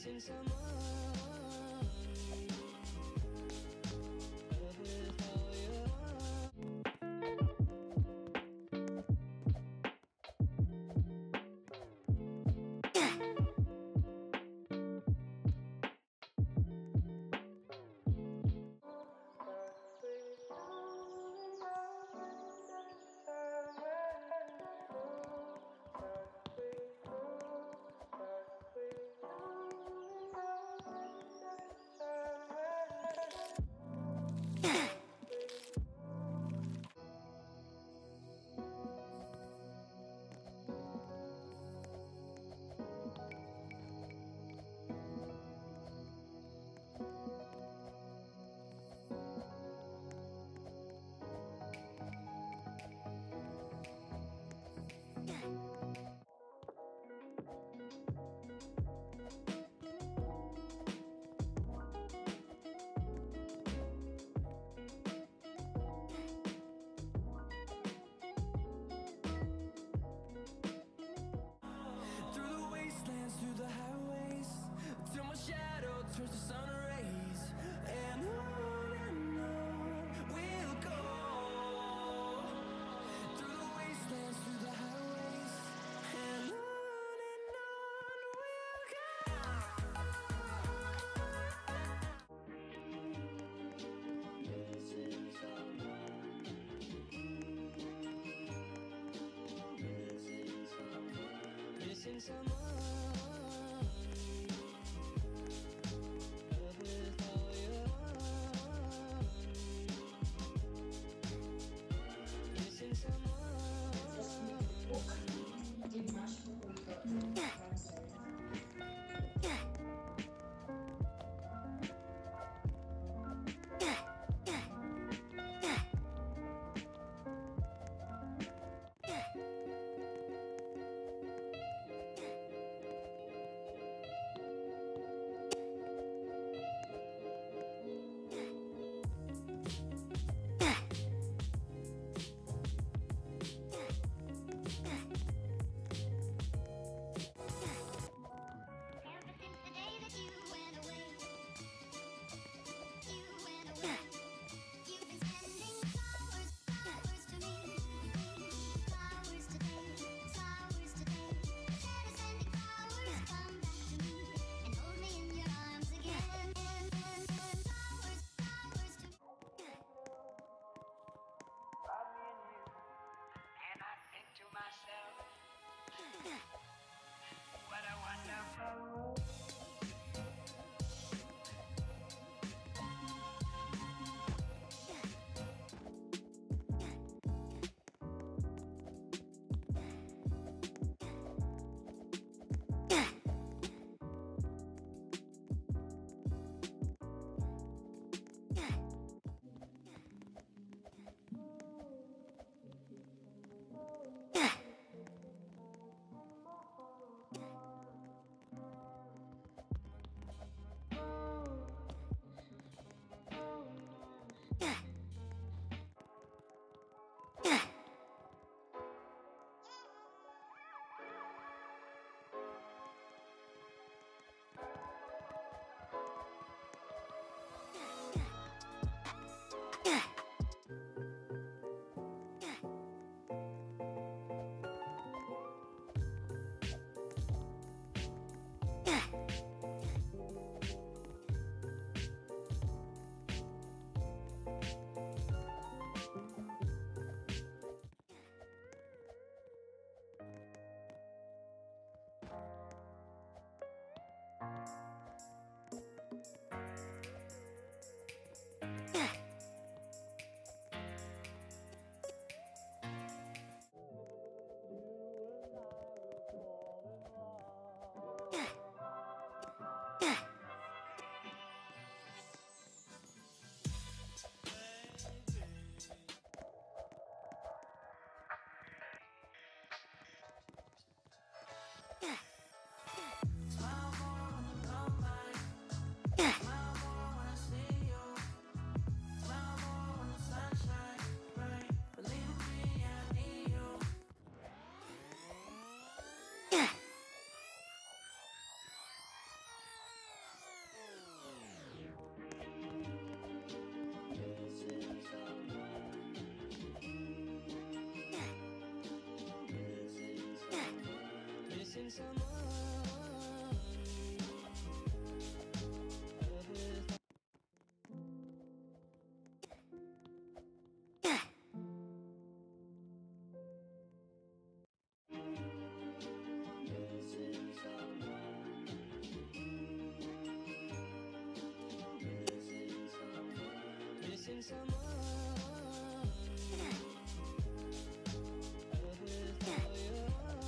missing someone. But without you, through the wastelands, through the highways, till my shadow turns to sun rays, and on we'll go. Through the wastelands, through the highways, and on we'll go. missing someone. Missing someone. But without you, missing someone. Ever since the day that you went away, you've been sending flowers, flowers to me, flowers today, flowers today. Instead of sending flowers, come back to me and hold me in your arms again. Flowers, flowers to me. And I think to myself, what a wonderful world. missing someone. Up with missing someone. Missing someone. Up without you.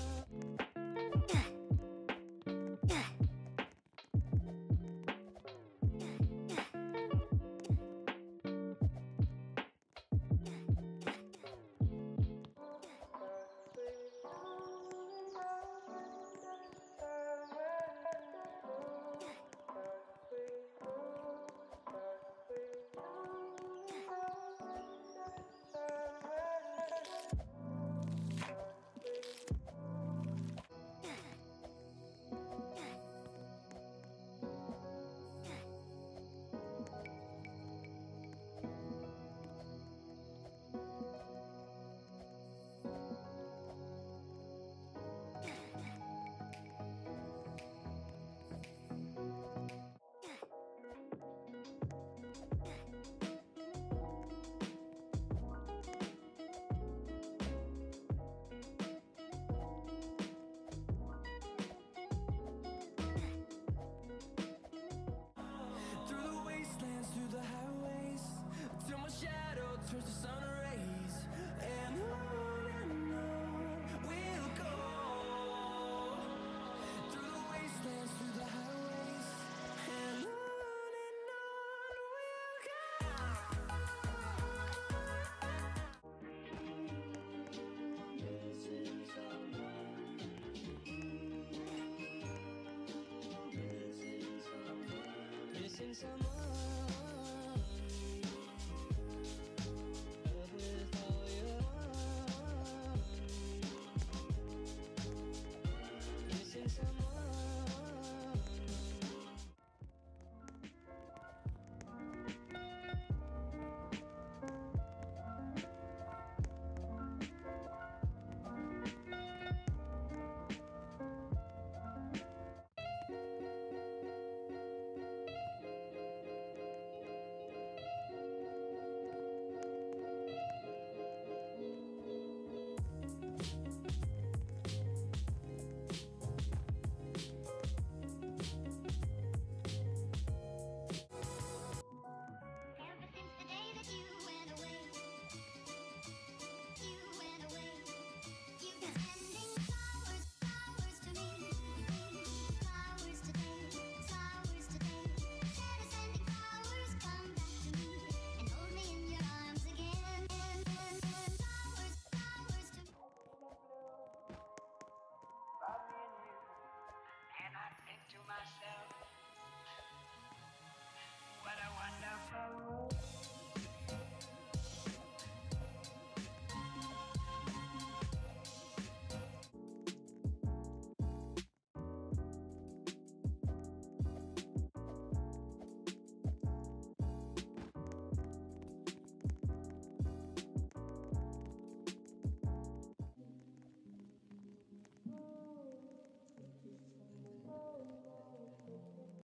Through the wastelands, through the highways, till my shadow turns to sun rays. And on we'll go. Through the wastelands, through the highways, and on we'll go. Missing someone. Missing someone. Up without you. Missing someone. Ever since the day that you went away, you've been sending flowers, flowers to me, flowers today, flowers today. Instead of sending flowers, come back to me and hold me in your arms again. Flowers, flowers to me. About me and you. And I think to myself, what a wonderful world.